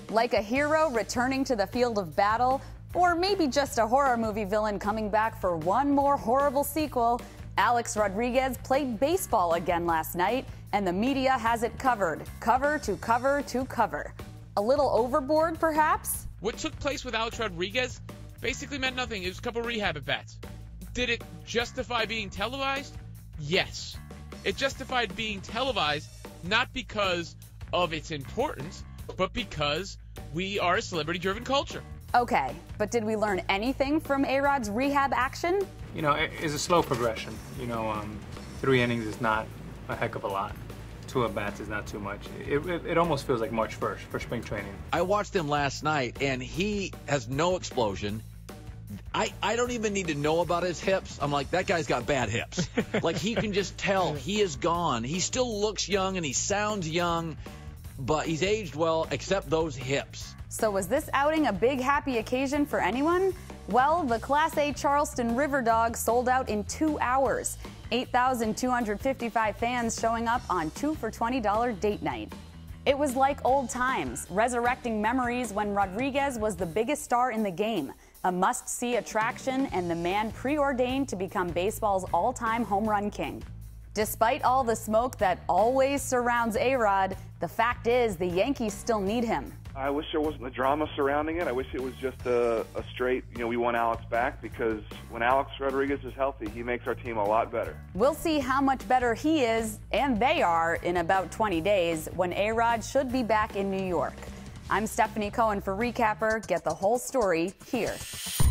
Like a hero returning to the field of battle, or maybe just a horror movie villain coming back for one more horrible sequel, Alex Rodriguez played baseball again last night, and the media has it covered. Cover to cover to cover. A little overboard, perhaps? What took place with Alex Rodriguez basically meant nothing. It was a couple rehab at-bats. Did it justify being televised? Yes. It justified being televised not because of its importance, but because we are a celebrity-driven culture. Okay, but did we learn anything from A-Rod's rehab action? You know, it's a slow progression. 3 innings is not a heck of a lot. 2 at-bats is not too much. It almost feels like March 1st for spring training. I watched him last night, and he has no explosion. I don't even need to know about his hips. I'm like, that guy's got bad hips. Like, he can just tell he is gone. He still looks young, and he sounds young, but he's aged well, except those hips. So was this outing a big happy occasion for anyone? Well, the Class A Charleston River Dog sold out in 2 hours. 8,255 fans showing up on 2 for $20 date night. It was like old times, resurrecting memories when Rodriguez was the biggest star in the game, a must-see attraction, and the man preordained to become baseball's all-time home run king. Despite all the smoke that always surrounds A-Rod, the fact is the Yankees still need him. I wish there wasn't the drama surrounding it. I wish it was just a straight, we want Alex back, because when Alex Rodriguez is healthy, he makes our team a lot better. We'll see how much better he is, and they are, in about 20 days, when A-Rod should be back in New York. I'm Stephanie Cohen for Recapper. Get the whole story here.